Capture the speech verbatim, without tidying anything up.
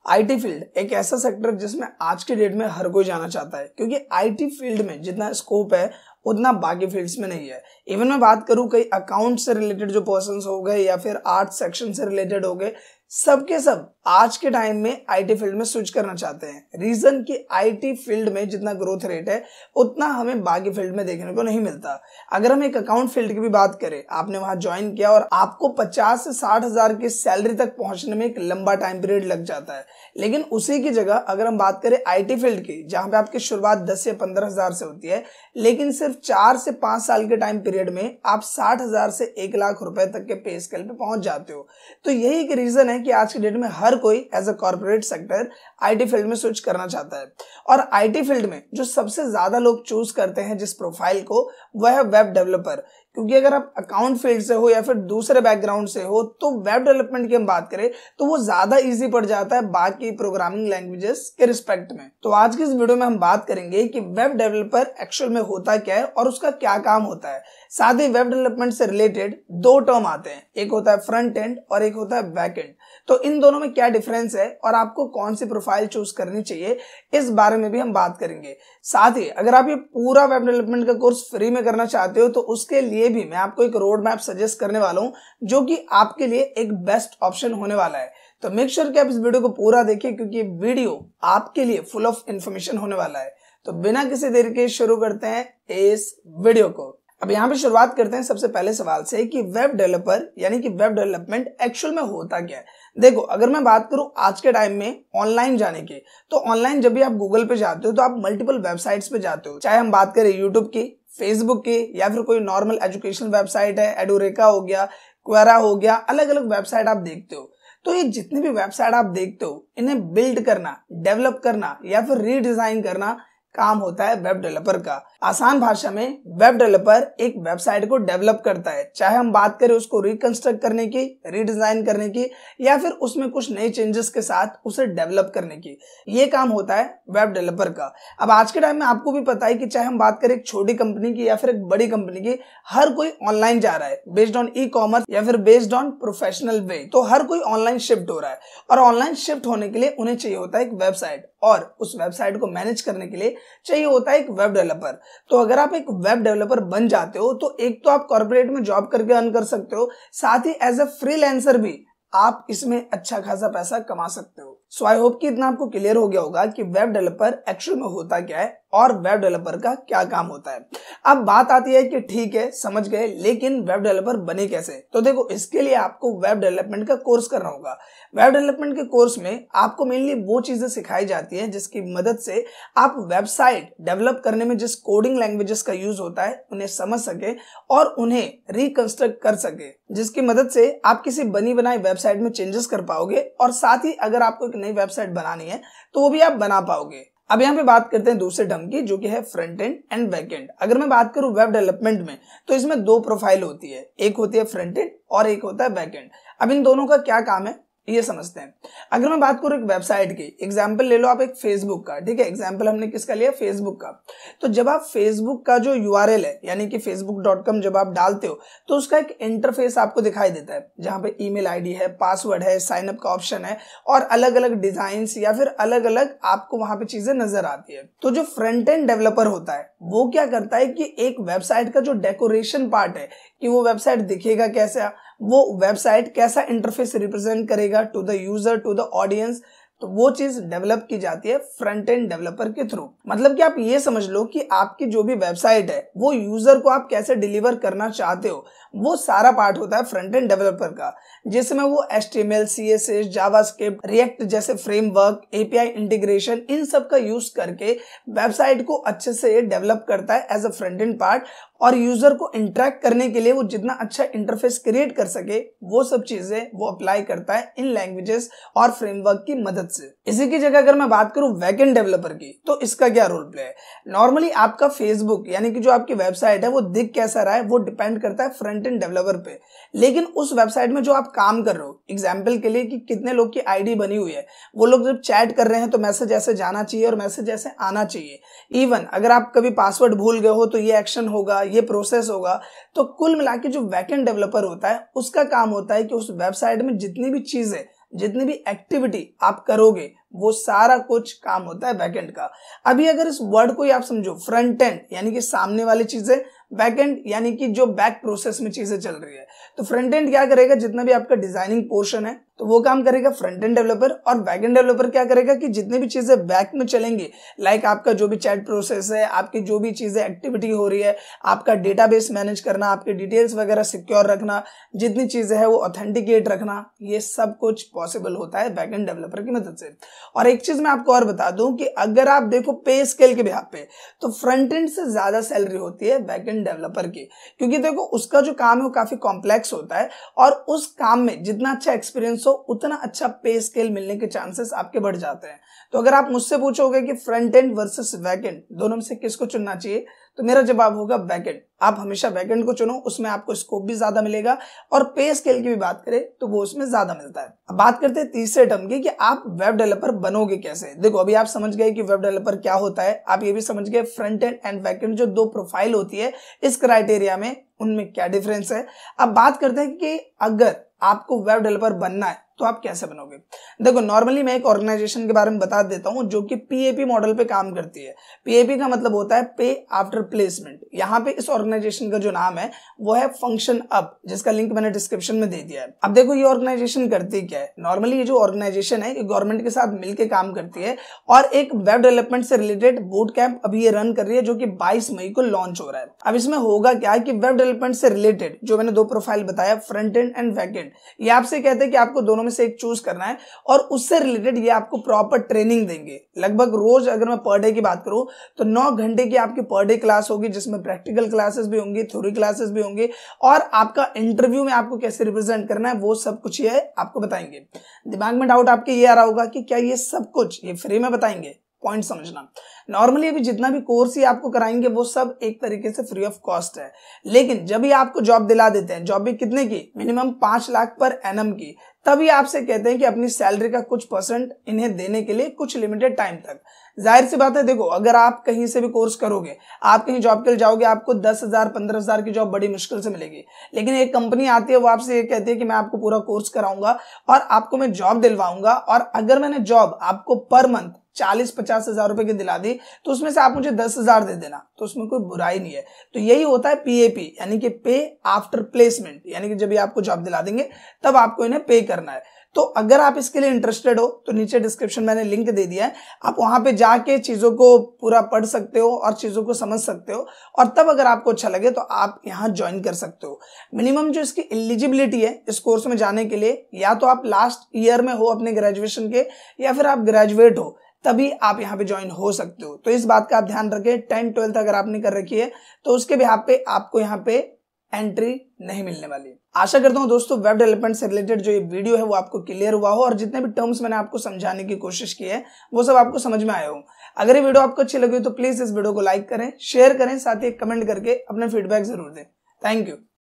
IT field एक ऐसा sector जिसमें आज के डेट में हर कोई जाना चाहता है, क्योंकि आईटी फील्ड में जितना स्कोप है उतना बाकी फील्ड्स में नहीं है। इवन मैं बात करूं कई अकाउंट से रिलेटेड जो पर्संस हो गए या फिर आर्ट सेक्शन से रिलेटेड हो गए, सबके सब आज के टाइम में आईटी फील्ड में स्विच करना चाहते हैं। रीजन कि आईटी फील्ड में जितना ग्रोथ रेट है उतना हमें बाकी फील्ड में देखने को नहीं मिलता। अगर हम एक अकाउंट फील्ड की भी बात करें, आपने वहां ज्वाइन किया और आपको पचास से साठ हजार की सैलरी तक पहुंचने में एक लंबा टाइम पीरियड लग जाता है। लेकिन उसी की जगह अगर हम बात करें आईटी फील्ड की, जहां पे आपकी शुरुआत दस से पंद्रह हजार से होती है, लेकिन सिर्फ चार से पांच साल के टाइम पीरियड में आप साठ हजार से एक लाख रुपए तक के पे स्केल पे पहुंच जाते हो। तो यही एक रीजन है कि आज के डेट में हर कोई as a corporate sector IT field में स्विच करना चाहता है। और आईटी फील्ड में जो सबसे ज्यादा लोग चूज करते हैं जिस प्रोफाइल को, वह है वेब डेवलपर। क्योंकि अगर आप अकाउंट फील्ड से हो या फिर दूसरे बैकग्राउंड से हो, तो वेब डेवलपमेंट की हम बात करें तो वो ज्यादा इजी पड़ जाता है बाकी प्रोग्रामिंग लैंग्वेजेस के रिस्पेक्ट में। तो आज की इस वीडियो में हम बात करेंगे कि वेब डेवलपर एक्चुअल में होता क्या है और उसका क्या काम होता है। साथ ही वेब डेवलपमेंट से रिलेटेड दो टर्म आते हैं, एक होता है फ्रंट एंड और एक होता है बैक एंड। तो इन दोनों में क्या डिफरेंस है और आपको कौन सी प्रोफाइल चूज करनी चाहिए, इस बारे में भी हम बात करेंगे। साथ ही अगर आप ये पूरा वेब डेवलपमेंट का कोर्स फ्री में करना चाहते हो, तो उसके लिए भी मैं आपको एक रोड मैप सजेस्ट करने वाला हूं, जो कि आपके लिए एक बेस्ट ऑप्शन होने वाला है। तो मेक श्योर कि आप इस वीडियो को पूरा देखिए, क्योंकि ये वीडियो आपके लिए फुल ऑफ इंफॉर्मेशन होने वाला है। तो बिना किसी देरी के शुरू करते हैं इस वीडियो को। अब यहाँ पे शुरुआत करते हैं सबसे पहले सवाल से कि वेब डेवलपर यानी कि वेब डेवलपमेंट एक्चुअल में होता क्या है। देखो, अगर मैं बात करूं आज के टाइम में ऑनलाइन जाने की, तो ऑनलाइन जब भी आप गूगल पे जाते हो तो आप मल्टीपल वेबसाइट्स पे जाते हो। चाहे हम बात करें यूट्यूब की, फेसबुक की, या फिर कोई नॉर्मल एजुकेशन वेबसाइट है, एडोरेका हो गया, क्वेरा हो गया, अलग अलग वेबसाइट आप देखते हो। तो ये जितनी भी वेबसाइट आप देखते हो, इन्हें बिल्ड करना, डेवलप करना या फिर रीडिजाइन करना काम होता है वेब डेवलपर का। आसान भाषा में वेब डेवलपर एक वेबसाइट को डेवलप करता है, चाहे हम बात करें उसको रिकंस्ट्रक्ट करने की, रीडिजाइन करने की, या फिर उसमें कुछ नए चेंजेस के साथ उसे डेवलप करने की। ये काम होता है वेब डेवलपर का। अब आज के टाइम में आपको भी पता है कि चाहे हम बात करें एक छोटी कंपनी की या फिर एक बड़ी कंपनी की, हर कोई ऑनलाइन जा रहा है बेस्ड ऑन ई कॉमर्स या फिर बेस्ड ऑन प्रोफेशनल वे। तो हर कोई ऑनलाइन शिफ्ट हो रहा है और ऑनलाइन शिफ्ट होने के लिए उन्हें चाहिए होता है एक वेबसाइट, और उस वेबसाइट को मैनेज करने के लिए चाहिए होता है एक वेब डेवलपर। तो अगर आप एक वेब डेवलपर बन जाते हो, तो एक तो आप कॉर्पोरेट में जॉब करके अर्न कर सकते हो, साथ ही एज अ फ्रीलांसर भी आप इसमें अच्छा खासा पैसा कमा सकते हो। सो आई होप कि इतना आपको क्लियर हो गया होगा कि वेब डेवलपर एक्चुअल में होता क्या है और वेब डेवलपर का क्या काम होता है। अब बात आती है कि ठीक है, समझ गए, लेकिन वेब डेवलपर बने कैसे। तो देखो, इसके लिए आपको वेब डेवलपमेंट का कोर्स करना होगा। वेब डेवलपमेंट के कोर्स में आपको मेनली वो चीजें सिखाई जाती हैं जिसकी मदद से आप वेबसाइट डेवलप करने में जिस कोडिंग लैंग्वेजेस का यूज होता है उन्हें समझ सके और उन्हें रिकंस्ट्रक्ट कर सके, जिसकी मदद से आप किसी बनी बनाई वेबसाइट में चेंजेस कर पाओगे, और साथ ही अगर आपको एक नई वेबसाइट बनानी है तो वो भी आप बना पाओगे। अब यहाँ पे बात करते हैं दूसरे टर्म की, जो कि है front end and back end. अगर मैं बात करूं वेब डेवलपमेंट में, तो इसमें दो प्रोफाइल होती है, एक होती है फ्रंट एंड और एक होता है बैक एंड। अब इन दोनों का क्या काम है ये समझते हैं। अगर मैं बात करूं एक वेबसाइट की, एग्जांपल ले लो आप एक फेसबुक का, ठीक है, एग्जांपल हमने किसका लिया, फेसबुक का। तो जब आप फेसबुक का जो यूआरएल है यानी कि फेसबुक डॉट कॉम जब आप डालते हो, तो उसका एक इंटरफेस आपको दिखाई देता है, जहां पे ईमेल आईडी है, पासवर्ड है, साइन अप का ऑप्शन है, और अलग अलग डिजाइन या फिर अलग अलग आपको वहां पे चीजें नजर आती है। तो जो फ्रंट एंड डेवलपर होता है वो क्या करता है कि एक वेबसाइट का जो डेकोरेशन पार्ट है, कि वो वेबसाइट दिखेगा कैसा, वो वेबसाइट कैसा इंटरफेस रिप्रेजेंट करेगा to the user, to the audience, तो वो चीज डेवलप की जाती है फ्रंट एंड डेवलपर के थ्रू। मतलब कि आप ये समझ लो कि आपकी जो भी वेबसाइट है वो यूजर को आप कैसे डिलीवर करना चाहते हो, वो सारा पार्ट होता है फ्रंट एंड डेवलपर का, जिसमें वो H T M L, C S S, JavaScript, React जैसे फ्रेमवर्क, एपीआई इंटीग्रेशन, इन सब का यूज करके वेबसाइट को अच्छे से डेवलप करता है as a front end part, और यूजर को इंटरेक्ट करने के लिए वो जितना अच्छा इंटरफेस क्रिएट कर सके, वो सब चीजें वो अप्लाई करता है इन लैंग्वेजेस और फ्रेमवर्क की मदद से। इसी की जगह अगर मैं बात करूं बैकएंड डेवलपर की, तो इसका क्या रोल प्ले है। नॉर्मली आपका फेसबुक यानी कि जो आपकी वेबसाइट है वो दिख कैसा रहा है वो डिपेंड करता है फ्रंट एंड डेवलपर पे, लेकिन उस वेबसाइट में जो आप काम कर रहे हो, एग्जाम्पल के लिए कि कितने लोग की आईडी बनी हुई है, वो लोग जब चैट कर रहे हैं तो मैसेज ऐसे जाना चाहिए और मैसेज ऐसे आना चाहिए। इवन अगर आप कभी पासवर्ड भूल गए हो तो ये एक्शन होगा, ये प्रोसेस होगा। तो कुल मिला के जो बैकएंड डेवलपर होता है उसका काम होता है कि उस वेबसाइट में जितनी भी चीजें जितनी भी एक्टिविटी आप करोगे वो सारा कुछ काम होता है बैकएंड का। अभी अगर इस वर्ड को ही आप समझो, फ्रंट एंड यानी कि सामने वाली चीजें, बैकएंड यानी कि जो बैक प्रोसेस में चीजें चल रही है। तो फ्रंट एंड क्या करेगा, जितना भी आपका डिजाइनिंग पोर्शन है तो वो काम करेगा फ्रंट एंड डेवलपर, और बैक एंड डेवलपर क्या करेगा कि जितने भी चीजें बैक में चलेंगी, लाइक आपका जो भी चैट प्रोसेस है, आपकी जो भी चीजें एक्टिविटी हो रही है, आपका डेटाबेस मैनेज करना, आपके डिटेल्स वगैरह सिक्योर रखना, जितनी चीजें है वो ऑथेंटिकेट रखना, ये सब कुछ पॉसिबल होता है बैक एंड डेवलपर की मदद से। और एक चीज मैं आपको और बता दूं कि अगर आप देखो पे स्केल के बिहाफ पे, तो फ्रंट एंड से ज्यादा सैलरी होती है बैक एंड डेवलपर की, क्योंकि देखो उसका जो काम है वो काफी कॉम्प्लेक्स होता है, और उस काम में जितना अच्छा एक्सपीरियंस हो उतना अच्छा पे स्केल मिलने के चांसेस आपके बढ़ जाते हैं। तो अगर आप मुझसे पूछोगे कि front end versus back end दोनों में से किसको चुनना चाहिए, तो मेरा जवाब होगा बैकएंड। आप हमेशा बैकएंड को चुनो, उसमें आपको स्कोप भी ज्यादा मिलेगा, और पे स्केल की भी बात करें तो वो उसमें ज्यादा मिलता है। अब बात करते हैं तीसरे टर्म की कि आप वेब डेवलपर बनोगे कैसे। देखो अभी आप समझ गए कि वेब डेवलपर क्या होता है, आप ये भी समझ गए फ्रंट एंड एंड बैकएंड जो दो प्रोफाइल होती है इस क्राइटेरिया में उनमें क्या डिफरेंस है। अब बात करते हैं कि अगर आपको वेब डेवलपर बनना है तो आप कैसे बनोगे। देखो नॉर्मली मैं एक ऑर्गेनाइजेशन के बारे में बता देता हूं जो कि पीएपी मॉडल पे काम करती है। पीएपी का मतलब होता है पे आफ्टर प्लेसमेंट। यहाँ पे इस ऑर्गेनाइजेशन का जो नाम है वो है फंक्शन अप, जिसका लिंक मैंने डिस्क्रिप्शन में दे दिया है। अब देखो ये ऑर्गेनाइजेशन करती क्या है। नॉर्मली ये जो ऑर्गेनाइजेशन है ये गवर्नमेंट के साथ मिलकर काम करती है, और एक वेब डेवलपमेंट से रिलेटेड बूट कैंप अभी ये रन कर रही है जो कि बाईस मई को लॉन्च हो रहा है। अब इसमें होगा क्या कि वेब डेवलपमेंट से रिलेटेड जो मैंने दो प्रोफाइल बताया, front end and back end, ये आपसे कहते हैं कि आपको दोनों से एक चूज करना है, और उससे रिलेटेड ये आपको प्रॉपर ट्रेनिंग देंगे। लगभग रोज अगर मैं पर डे की बात करूं तो नौ घंटे की आपकी पर डे क्लास होगी, जिसमें प्रैक्टिकल क्लासेस भी होंगी, थ्योरी क्लासेस भी होंगी, और आपका इंटरव्यू में आपको कैसे रिप्रेजेंट करना है वो सब कुछ ये आपको बताएंगे। दिमाग में डाउट आपके ये आ रहा होगा कि क्या ये सब कुछ ये फ्री में बताएंगे। पॉइंट समझना, नॉर्मली अभी जितना भी कोर्स ही आपको कराएंगे वो सब एक तरीके से फ्री ऑफ कॉस्ट है, लेकिन जब ये आपको जॉब दिला देते हैं, जॉब भी कितने की, मिनिमम पांच लाख पर एनम की, तभी आपसे कहते हैं कि अपनी सैलरी का कुछ परसेंट इन्हें देने के लिए कुछ लिमिटेड टाइम तक। जाहिर सी बात है, देखो अगर आप कहीं से भी कोर्स करोगे, आप कहीं जॉब के लिए जाओगे, आपको दस हजार पंद्रह हजार की जॉब बड़ी मुश्किल से मिलेगी, लेकिन एक कंपनी आती है वो आपसे ये कहती है कि मैं आपको पूरा कोर्स कराऊंगा और आपको मैं जॉब दिलवाऊंगा, और अगर मैंने जॉब आपको पर मंथ चालीस पचास हजार रुपए की दिला दी तो उसमें से आप मुझे दस हजार दे देना, तो उसमें कोई बुराई नहीं है। तो यही होता है पीएपी, यानी कि पे आफ्टर प्लेसमेंट, यानी कि जब ये आपको जॉब दिला देंगे तब आपको इन्हें पे करना है। तो अगर आप इसके लिए इंटरेस्टेड हो तो नीचे डिस्क्रिप्शन मैंने लिंक दे दिया है, आप वहां पे जाके चीजों को पूरा पढ़ सकते हो और चीजों को समझ सकते हो, और तब अगर आपको अच्छा लगे तो आप यहाँ ज्वाइन कर सकते हो। मिनिमम जो इसकी एलिजिबिलिटी है इस कोर्स में जाने के लिए, या तो आप लास्ट ईयर में हो अपने ग्रेजुएशन के, या फिर आप ग्रेजुएट हो, तभी आप यहाँ पे ज्वाइन हो सकते हो। तो इस बात का आप ध्यान रखें, टेंथ ट्वेल्थ अगर आपने कर रखी है तो उसके बिहाफ पे आपको यहाँ पे एंट्री नहीं मिलने वाली। आशा करता हूँ दोस्तों वेब डेवलपमेंट से रिलेटेड जो ये वीडियो है वो आपको क्लियर हुआ हो, और जितने भी टर्म्स मैंने आपको समझाने की कोशिश की है वो सब आपको समझ में आए हो। अगर ये वीडियो आपको अच्छी लगी तो प्लीज इस वीडियो को लाइक करें, शेयर करें, साथ ही कमेंट करके अपना फीडबैक जरूर दें। Thank you.